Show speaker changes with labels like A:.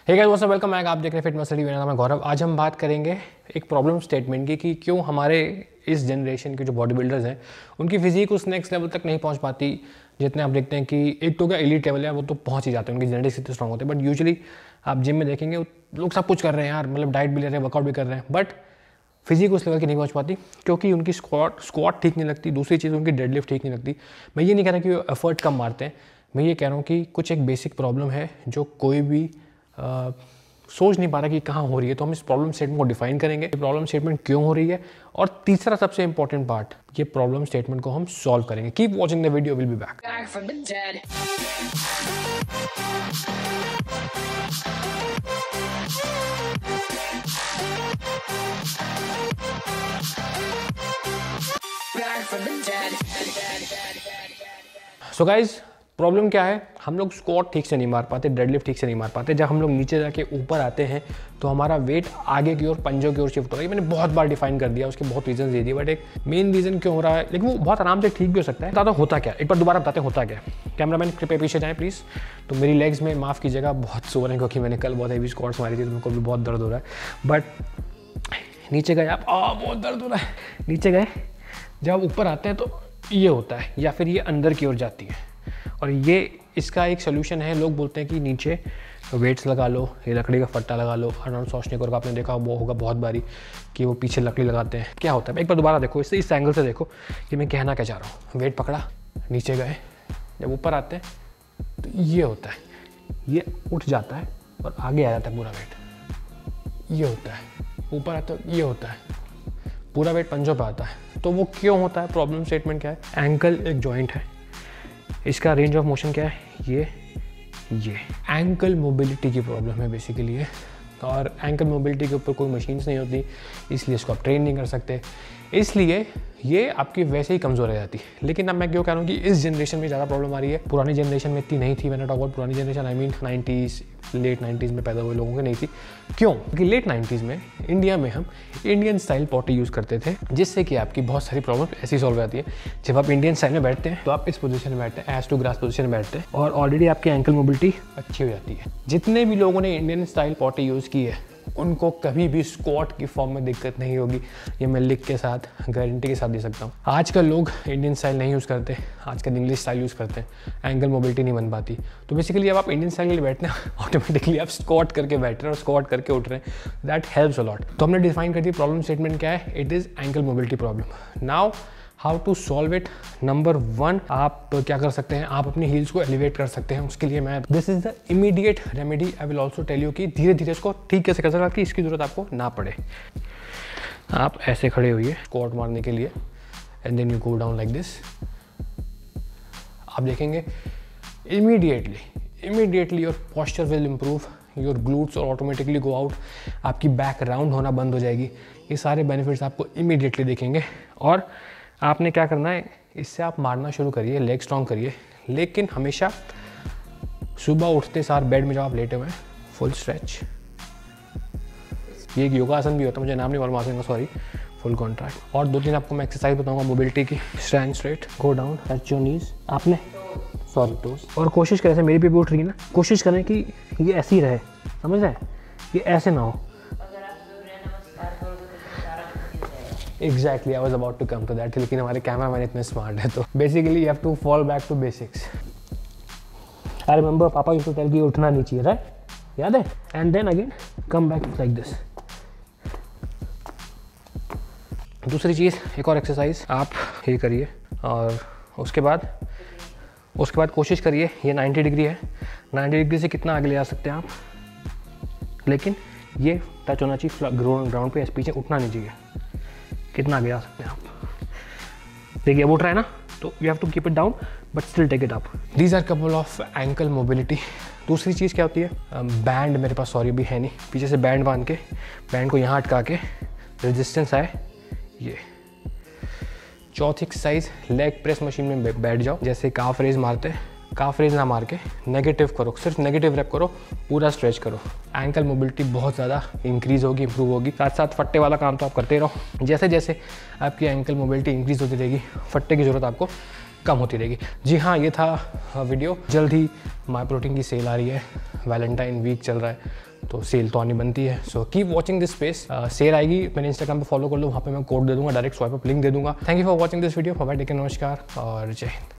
A: हे guys what's up, welcome back. आप देख रहे हैं फिट मसल। मेरा नाम है गौरव। आज हम बात करेंगे एक प्रॉब्लम स्टेटमेंट की कि क्यों हमारे इस जनरेशन के जो बॉडी बिल्डर्स हैं उनकी फिजिक उस नेक्स्ट लेवल तक नहीं पहुंच पाती जितने आप देखते हैं कि एक तो क्या एलीट लेवल है वो तो पहुंच ही जाते हैं, उनकी जेनेटिक्स इतने स्ट्रॉन्ग होते हैं। बट यूजुअली आप जिम में देखेंगे लोग सब कुछ कर रहे हैं यार, मतलब डाइट भी ले रहे हैं, वर्कआउट भी कर रहे हैं, बट फिजिक उस लेवल की नहीं पहुंच पाती क्योंकि उनकी स्क्वाट ठीक नहीं लगती। दूसरी चीज़ उनकी डेडलिफ्ट ठीक नहीं लगती। मैं ये नहीं कह रहा कि वो एफर्ट कम मारते हैं, मैं ये कह रहा हूँ कि कुछ एक बेसिक प्रॉब्लम है जो कोई भी सोच नहीं पा रहा कि कहाँ हो रही है। तो हम इस प्रॉब्लम स्टेटमेंट को डिफाइन करेंगे, ये प्रॉब्लम स्टेटमेंट क्यों हो रही है, और तीसरा सबसे इंपॉर्टेंट पार्ट, ये प्रॉब्लम स्टेटमेंट को हम सॉल्व करेंगे। Keep watching the video, will be back. So guys, problem क्या है, हम लोग स्क्वाट ठीक से नहीं मार पाते, डेडलिफ्ट ठीक से नहीं मार पाते। जब हम लोग नीचे जाके ऊपर आते हैं तो हमारा वेट आगे की ओर, पंजों की ओर शिफ्ट हो रहा है। मैंने बहुत बार डिफाइन कर दिया, उसके बहुत रीजन दे दिए, बट एक मेन रीजन क्यों हो रहा है, लेकिन वो बहुत आराम से ठीक भी हो सकता है। बताता होता क्या, एक बार दोबारा बताते होता क्या। कैमरामैन कृपया पीछे जाएँ प्लीज़। तो मेरी लेग्स में माफ़ कीजिएगा बहुत सोर है क्योंकि मैंने कल बहुत हैवी स्क्वाट्स मारी थी, तो मेरे को भी बहुत दर्द हो रहा है। बट नीचे गए आप, बहुत दर्द हो रहा है। नीचे गए, जब ऊपर आते हैं तो ये होता है, या फिर ये अंदर की ओर जाती है, और ये इसका एक सोल्यूशन है। लोग बोलते हैं कि नीचे वेट्स लगा लो, ये लकड़ी का फट्टा लगा लो। अर्नोल्ड श्वार्ज़नेगर का आपने देखा वो होगा बहुत बारी कि वो पीछे लकड़ी लगाते हैं। क्या होता है, एक बार दोबारा देखो, इस एंगल से देखो कि मैं कहना क्या चाह रहा हूँ। वेट पकड़ा, नीचे गए, जब ऊपर आते हैं तो ये होता है, ये उठ जाता है और आगे आ जाता है पूरा वेट। ये होता है, ऊपर आता है, ये होता है, पूरा वेट पंजों पे आता है। तो वो क्यों होता है, प्रॉब्लम स्टेटमेंट क्या है। एंकल एक जॉइंट है, इसका रेंज ऑफ मोशन क्या है, ये एंकल मोबिलिटी की प्रॉब्लम है बेसिकली है। और एंकल मोबिलिटी के ऊपर कोई मशीन्स नहीं होती, इसलिए इसको आप ट्रेन नहीं कर सकते, इसलिए ये आपकी वैसे ही कमज़ोर रह जाती है। लेकिन अब मैं क्यों कह रहा हूँ कि इस जनरेशन में ज़्यादा प्रॉब्लम आ रही है। पुरानी जनरेशन में इतनी नहीं थी। मैंने टॉक अबाउट पुरानी generation, I mean 90s, late 90s में पैदा हुए लोगों की नहीं थी। क्यों? क्योंकि लेट 90s में इंडिया में हम इंडियन स्टाइल पॉटी यूज़ करते थे, जिससे कि आपकी बहुत सारी प्रॉब्लम ऐसी सॉल्व हो जाती है। जब आप इंडियन स्टाइल में बैठते हैं तो आप इस पोजीशन में बैठते हैं, एज टू ग्रास पोजीशन में बैठते हैं, और ऑलरेडी आपकी एंकल मोबिलिटी अच्छी हो जाती है। जितने भी लोगों ने इंडियन स्टाइल पॉटी यूज़ की है उनको कभी भी स्क्वाट की फॉर्म में दिक्कत नहीं होगी, ये मैं लिख के साथ गारंटी के साथ दे सकता हूँ। आजकल लोग इंडियन स्टाइल नहीं यूज़ करते, आजकल इंग्लिश स्टाइल यूज़ करते हैं, एंगल मोबिलिटी नहीं बन पाती। तो बेसिकली जब आप इंडियन स्टाइल में बैठते हैं ऑटोमेटिकली आप स्क्वाट करके बैठ रहे हैं और स्क्वाट करके उठ रहे हैं, दैट हेल्प्स अ लॉट। तो हमने डिफाइन कर दी प्रॉब्लम स्टेटमेंट क्या है, it is ankle mobility problem. Now how to solve it. Number 1, आप क्या कर सकते हैं, आप अपनी हील्स को एलिवेट कर सकते हैं। उसके लिए मैं, this is the immediate remedy, I will also tell you कि धीरे धीरे इसको ठीक कैसे कर सकते हैं कि इसकी जरूरत आपको ना पड़े। आप ऐसे खड़े हुए स्क्वाट मारने के लिए, and then you go down like this. आप देखेंगे immediately your posture will improve, your glutes और ऑटोमेटिकली गो आउट, आपकी बैक राउंड होना बंद हो जाएगी। ये सारे बेनिफिट्स आपको इमीडिएटली दिखेंगे। और आपने क्या करना है, इससे आप मारना शुरू करिए, लेग स्ट्रॉन्ग करिए, लेकिन हमेशा सुबह उठते सार बेड में जब आप लेटे हुए हैं, फुल स्ट्रेच। ये एक योगासन भी होता है, मुझे नाम नहीं मालूम आसन का, सॉरी। Full contract. और 2-3 आपको मैं एक्सरसाइज बताऊंगा मोबिलिटी की। Stand straight, go down, touch your knees, आपने सॉरी टोस, और कोशिश करें, मेरी भी उठ रही है ना, कोशिश करें कि ये ऐसे ही रहे, समझ रहे हैं, ये ऐसे ना हो। Exactly, I was about to come to that, लेकिन हमारे कैमरा मैन इतने स्मार्ट है। तो basically you have to fall back to basics. I remember पापा used to tell कि उठना नहीं चाहिए, right? याद है? And then again come back like this. दूसरी चीज़, एक और एक्सरसाइज आप ये करिए, और उसके बाद कोशिश करिए, ये 90 डिग्री है, 90 डिग्री से कितना आगे ले जा सकते हैं आप, लेकिन ये टच होना चाहिए ग्राउंड पे, पीछे उठना नहीं चाहिए। कितना आगे आ सकते हैं आप, देखिए अब उठ रहा है ना, तो you have to keep it down but still take it up. These are couple of ankle mobility. दूसरी चीज़ क्या होती है, बैंड मेरे पास सॉरी अभी है नहीं, पीछे से बैंड बांध के, बैंड को यहाँ अटका के, रेजिस्टेंस आए ये। चौथी एक्सरसाइज, लेग प्रेस मशीन में बैठ जाओ, जैसे काफ रेज मारते हैं, काफ रेज ना मार के नेगेटिव करो, सिर्फ नेगेटिव रैप करो, पूरा स्ट्रेच करो। एंकल मोबिलिटी बहुत ज़्यादा इंक्रीज होगी, इंप्रूव होगी। साथ साथ फट्टे वाला काम तो आप करते रहो। जैसे जैसे आपकी एंकल मोबिलिटी इंक्रीज होती रहेगी, फट्टे की ज़रूरत आपको कम होती रहेगी। जी हाँ, ये था वीडियो। जल्द ही माई प्रोटीन की सेल आ रही है, वैलेंटाइन वीक चल रहा है, तो सेल तो आनी बनती है। So keep watching this space. Sale आएगी, मैंने इंस्टाग्राम पे फॉलो कर लो, वहाँ पे मैं कोड दे दूंगा, डायरेक्ट स्वाइप अप लिंक दे दूंगा। Thank you for watching this video. Bye bye, take care, नमस्कार और जय हिंद।